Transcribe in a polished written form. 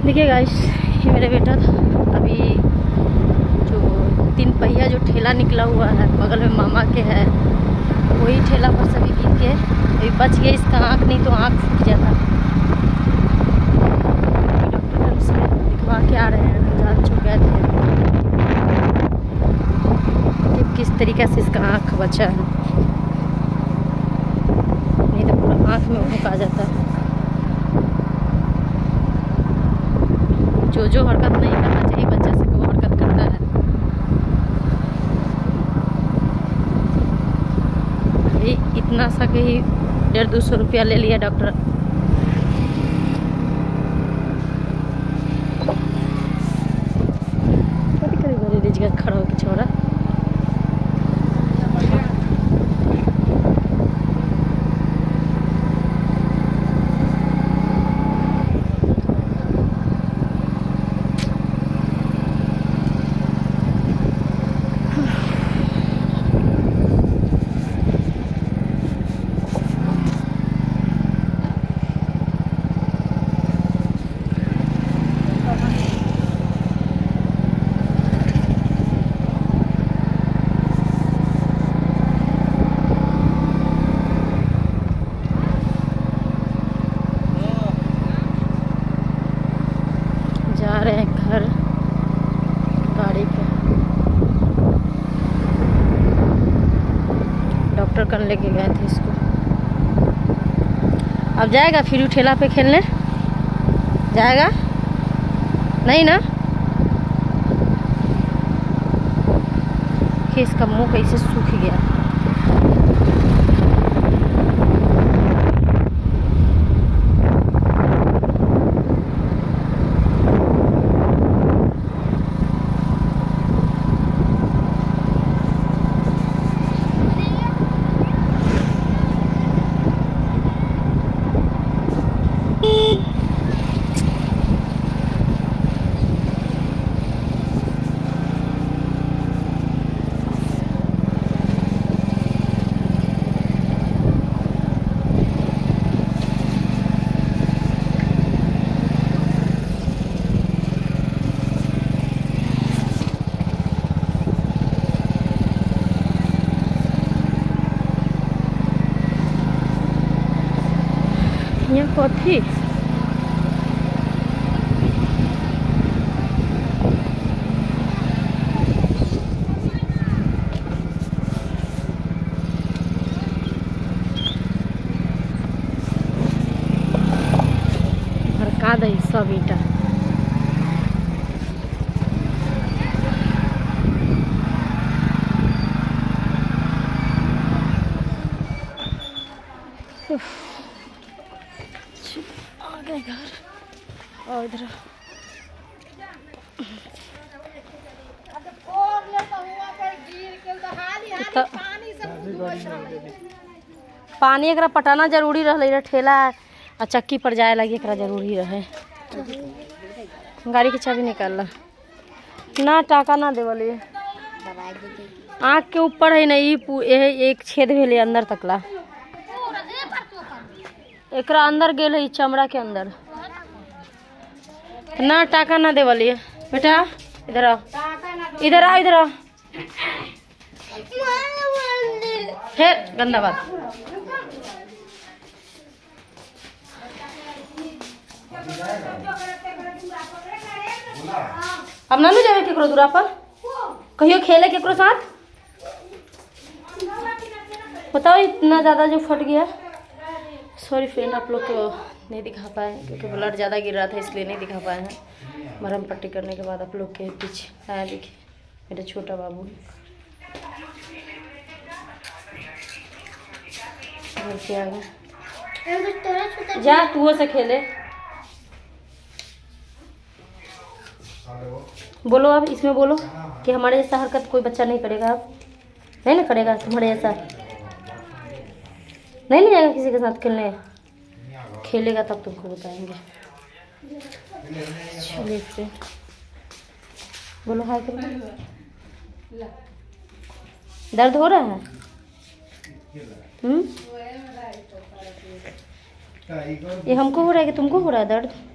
देखिए गाइस, ये मेरा बेटा था। अभी जो 3 पहिया जो ठेला निकला हुआ है बगल में मामा के है, वही ठेला पर सभी गिर के अभी बच गए। इसका आँख नहीं तो आँख फूट जाता। डॉक्टर से दिखवा के आ रहे हैं, जा चुके थे कि किस तरीके से इसका आँख बचा है, नहीं तो पूरा आँख में भूख आ जाता है। जो हरकत नहीं करना चाहिए बच्चा से वो हरकत करता है। अभी इतना सा कि 150-200 रुपया ले लिया डॉक्टर। खड़ा होकर छोड़ा जा रहे हैं घर गाड़ी पे। डॉक्टर कल लेके गए थे इसको। अब जाएगा फिर ठेला पे खेलने जाएगा नहीं ना? कि इसका मुंह कैसे सूख गया। यहाँ कॉफी भड़का दे सब ईटा। आ गए घर और इधर पानी एकरा पटाना जरूरी रहे। ठेला आ चक्की पर जाए लगी एकरा जरूरी रहे। गाड़ी की चाबी निकाल ना, टाका ना देवली। आँख के ऊपर है नहीं, एक छेद भेले अंदर तकला। एकरा अंदर गेल है चमड़ा के अंदर ना, टाका ना देवली बेटा। इधर आओ, इधर आओ, इधर आओ। फिर गंदा बात। अब ना जावे केकरो दूरा पर, कहियो खेले केकरो साथ। बताओ इतना ज्यादा जो फट गया। सॉरी फ्रेंड, आप लोग को नहीं दिखा पाए क्योंकि ब्लड ज़्यादा गिर रहा था, इसलिए नहीं दिखा पाए हैं। मरहम पट्टी करने के बाद आप लोग के पीछे आया देखिए मेरा छोटा बाबू घर से आ गया। जा तू से खेले। बोलो अब इसमें बोलो कि हमारे जैसा हरकत कोई बच्चा नहीं करेगा। अब नहीं ना करेगा तुम्हारे जैसा, नहीं जाएगा किसी के साथ खेलने। खेलेगा तब तुमको बताएंगे। चलिए फिर बोलो हाय करो। दर्द हो रहा है? ये हमको हो रहा है कि तुमको हो रहा है दर्द?